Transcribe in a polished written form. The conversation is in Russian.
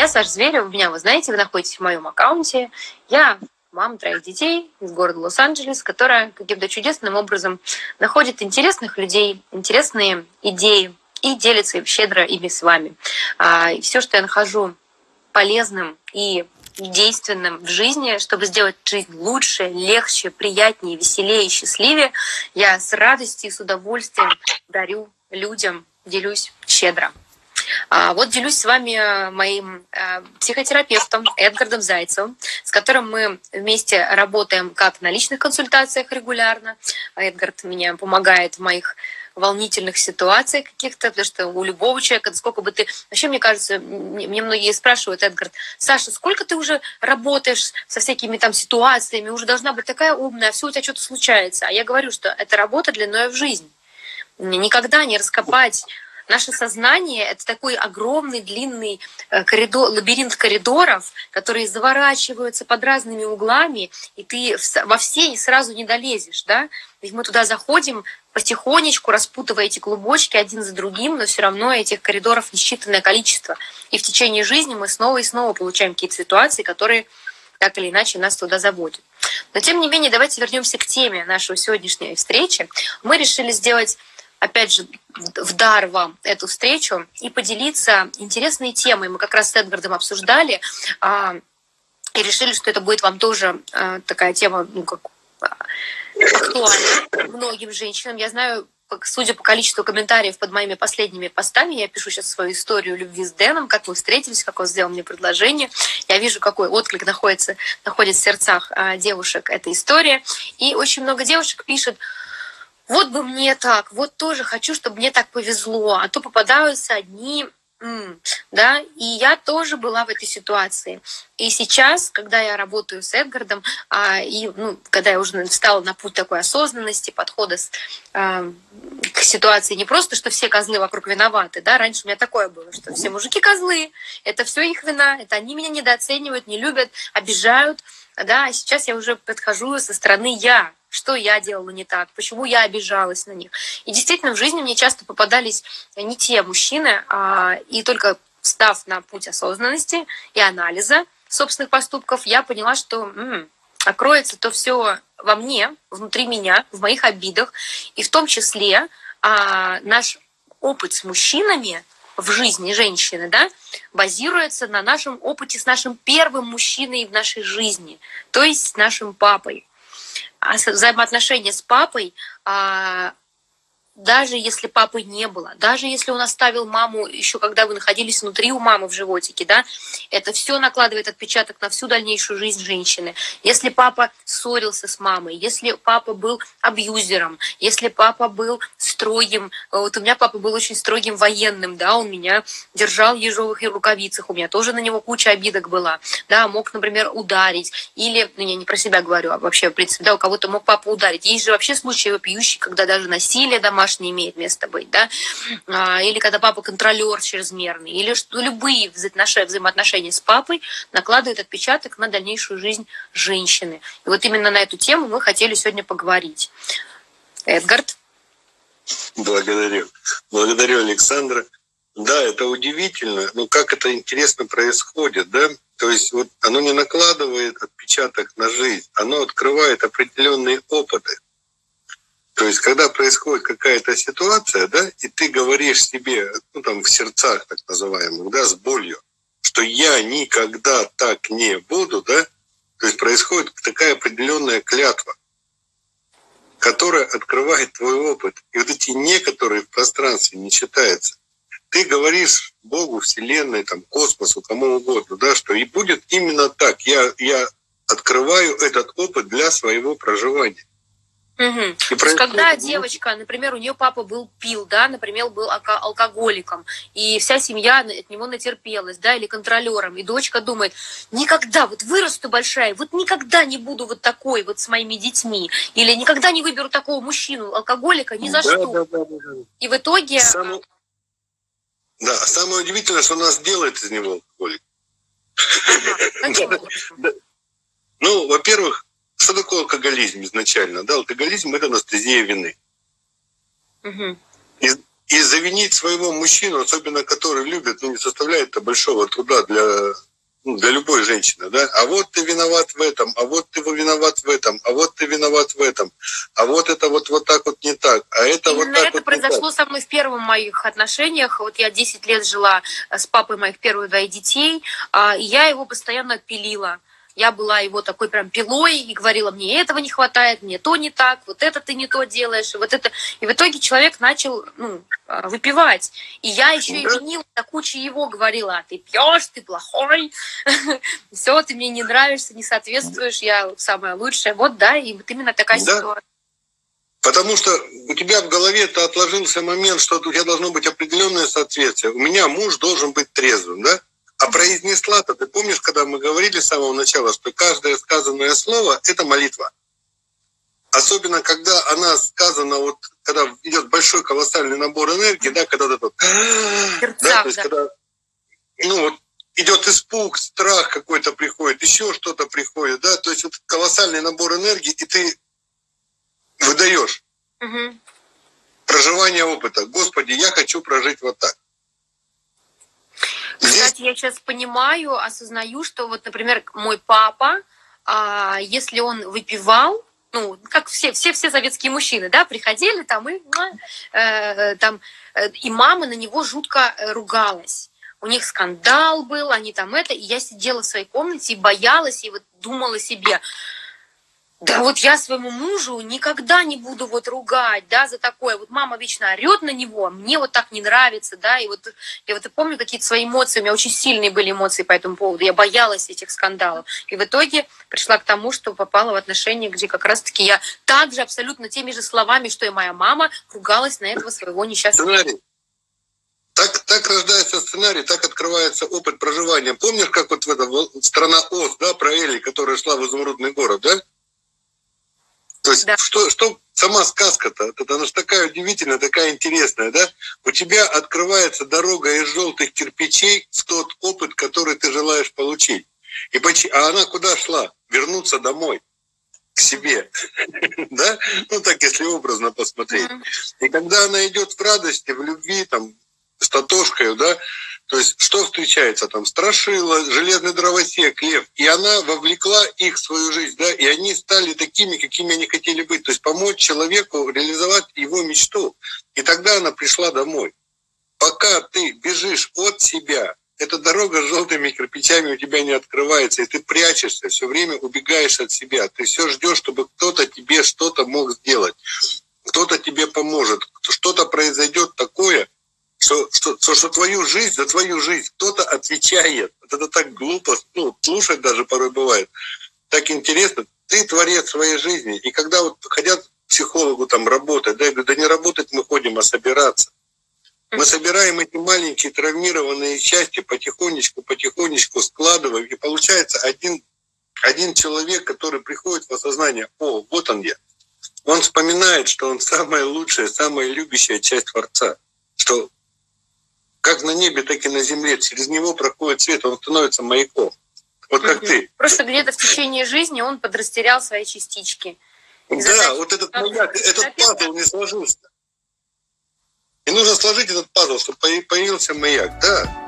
Я Саша Зверева, меня вы знаете, вы находитесь в моем аккаунте. Я мама 3 детей из города Лос-Анджелес, которая каким-то чудесным образом находит интересных людей, интересные идеи и делится щедро ими с вами. И все, что я нахожу полезным и действенным в жизни, чтобы сделать жизнь лучше, легче, приятнее, веселее, счастливее, я с радостью и с удовольствием дарю людям, делюсь щедро. Вот делюсь с вами моим психотерапевтом Эдгардом Зайцевым, с которым мы вместе работаем как на личных консультациях регулярно. Эдгард мне помогает в моих волнительных ситуациях каких-то, потому что у любого человека, сколько бы ты... Вообще, мне кажется, мне многие спрашивают, Эдгард, Саша, сколько ты уже работаешь со всякими там ситуациями, уже должна быть такая умная, а все у тебя что-то случается. А я говорю, что это работа длиною в жизнь. Никогда не раскопать. Наше сознание — это такой огромный, длинный коридор, лабиринт коридоров, которые заворачиваются под разными углами, и ты во все сразу не долезешь, да? Ведь мы туда заходим потихонечку, распутывая эти клубочки один за другим, но все равно этих коридоров несчитанное количество. И в течение жизни мы снова и снова получаем какие-то ситуации, которые так или иначе нас туда заводят. Но тем не менее, давайте вернемся к теме нашей сегодняшней встречи. Мы решили сделать, опять же, в дар вам эту встречу и поделиться интересной темой. Мы как раз с Эдгардом обсуждали и решили, что это будет вам тоже такая тема, актуальна многим женщинам. Я знаю, судя по количеству комментариев под моими последними постами, я пишу сейчас свою историю любви с Дэном, как мы встретились, как он сделал мне предложение. Я вижу, какой отклик находит в сердцах девушек эта история. И очень много девушек пишет: вот бы мне так, вот тоже хочу, чтобы мне так повезло, а то попадаются одни, да, и я тоже была в этой ситуации. И сейчас, когда я работаю с Эдгардом, когда я уже встала на путь такой осознанности, подхода к ситуации, не просто, что все козлы вокруг виноваты, да, раньше у меня такое было, что все мужики козлы, это все их вина, это они меня недооценивают, не любят, обижают, да, а сейчас я уже подхожу со стороны я. Что я делала не так, почему я обижалась на них. И действительно, в жизни мне часто попадались не те мужчины, и только став на путь осознанности и анализа собственных поступков, я поняла, что кроется то все во мне, внутри меня, в моих обидах, и в том числе наш опыт с мужчинами в жизни женщины, да, базируется на нашем опыте с нашим первым мужчиной в нашей жизни, то есть с нашим папой. А взаимоотношения с папой, даже если папы не было, даже если он оставил маму еще когда вы находились внутри у мамы в животике, да, это все накладывает отпечаток на всю дальнейшую жизнь женщины. Если папа ссорился с мамой, если папа был абьюзером, если папа был строгим, вот у меня папа был очень строгим военным, да, он меня держал в ежовых рукавицах, у меня тоже на него куча обидок была, да, мог, например, ударить, или, я не про себя говорю, а вообще, в принципе, да, у кого-то мог папа ударить. Есть же вообще случаи вопиющие, когда даже насилие домашнее не имеет места быть, да, или когда папа контролер чрезмерный, или что любые взаимоотношения с папой накладывают отпечаток на дальнейшую жизнь женщины. И вот именно на эту тему мы хотели сегодня поговорить. Эдгард? Благодарю, Александра. Да, это удивительно, но как это интересно происходит, да? То есть вот оно не накладывает отпечаток на жизнь, оно открывает определенные опыты. То есть, когда происходит какая-то ситуация, да, и ты говоришь себе, в сердцах так называемых, да, с болью, что я никогда так не буду, да, то есть происходит такая определенная клятва, которая открывает твой опыт. И вот эти «не», которые в пространстве не читаются, ты говоришь Богу, Вселенной, космосу, кому угодно, да, что и будет именно так. Я открываю этот опыт для своего проживания. Угу. То есть, когда девочка, например, у нее папа пил, да, например, был алкоголиком, и вся семья от него натерпелась, да, или контролером, и дочка думает: никогда, вот вырасту большая, вот никогда не буду вот такой вот с моими детьми, или никогда не выберу такого мужчину, алкоголика, ни за что. Да. И в итоге... Да, самое удивительное, что нас делает из него алкоголик. Ну, во-первых, что такое алкоголизм изначально? Да, алкоголизм — это анестезия вины. Угу. И завинить своего мужчину, особенно который любит, не составляет большого труда для любой женщины, да? А вот ты виноват в этом, а вот ты виноват в этом, а вот ты виноват в этом, а вот это вот так вот не так, а это Именно вот так это вот произошло не так. со мной в первых моих отношениях. Вот я 10 лет жила с папой моих первых 2 детей, и я его постоянно пилила. Я была его такой прям пилой и говорила, мне этого не хватает, мне то не так, вот это ты не то делаешь, и вот это. И в итоге человек начал выпивать. И я еще и винила до кучи его, говорила, а ты пьешь, ты плохой, все, ты мне не нравишься, не соответствуешь, я самая лучшая. Вот да, и вот именно такая ситуация. Потому что у тебя в голове-то отложился момент, что у тебя должно быть определенное соответствие. У меня муж должен быть трезвым, да? А произнесла-то, ты помнишь, когда мы говорили с самого начала, что каждое сказанное слово – это молитва. Особенно, когда она сказана, вот когда идет большой колоссальный набор энергии, да, когда вот это, да, то есть когда, вот, идет испуг, страх какой-то приходит, еще что-то приходит, да, то есть вот колоссальный набор энергии, и ты выдаешь проживание опыта. Господи, я хочу прожить вот так. Кстати, я сейчас понимаю, осознаю, что вот, например, мой папа, если он выпивал, как все советские мужчины, да, приходили там и мама на него жутко ругалась. У них скандал был, они там и я сидела в своей комнате и боялась, и вот думала себе, да вот я своему мужу никогда не буду вот ругать, да, за такое. Вот мама вечно орет на него, мне вот так не нравится, да, и вот я вот помню какие-то свои эмоции, у меня очень сильные были эмоции по этому поводу, я боялась этих скандалов. И в итоге пришла к тому, что попала в отношения, где как раз-таки я также абсолютно теми же словами, что и моя мама, ругалась на этого своего несчастного. Сценарий. Так рождается сценарий, так открывается опыт проживания. Помнишь, как вот в этом «Страна Оз», да, про Элли, которая шла в изумрудный город, да? То есть, да. Что сама сказка-то, она же такая удивительная, такая интересная, да? У тебя открывается дорога из желтых кирпичей в тот опыт, который ты желаешь получить. А она куда шла? Вернуться домой, к себе, да? Так, если образно посмотреть. И когда она идет в радости, в любви, там, с Татошкой, да, то есть что встречается там? Страшила, железный дровосек, лев. И она вовлекла их в свою жизнь, да, и они стали такими, какими они хотели быть. То есть помочь человеку реализовать его мечту. И тогда она пришла домой. Пока ты бежишь от себя, эта дорога с желтыми кирпичами у тебя не открывается, и ты прячешься, все время убегаешь от себя. Ты все ждешь, чтобы кто-то тебе что-то мог сделать, кто-то тебе поможет, что-то произойдет такое, что твою жизнь, за твою жизнь кто-то отвечает. Это так глупо, слушать даже порой бывает. Так интересно. Ты творец своей жизни. И когда вот хотят к психологу там работать, да, я говорю, да не работать мы ходим, а собираться. Мы собираем эти маленькие травмированные части потихонечку складываем. И получается один человек, который приходит в осознание, вот он я. Он вспоминает, что он самая лучшая, самая любящая часть Творца. Что как на небе, так и на земле. Через него проходит свет, он становится маяком. Вот как ты. Просто где-то в течение жизни он подрастерял свои частички. Да, вот этот маяк, этот пазл не сложился. И нужно сложить этот пазл, чтобы появился маяк. Да.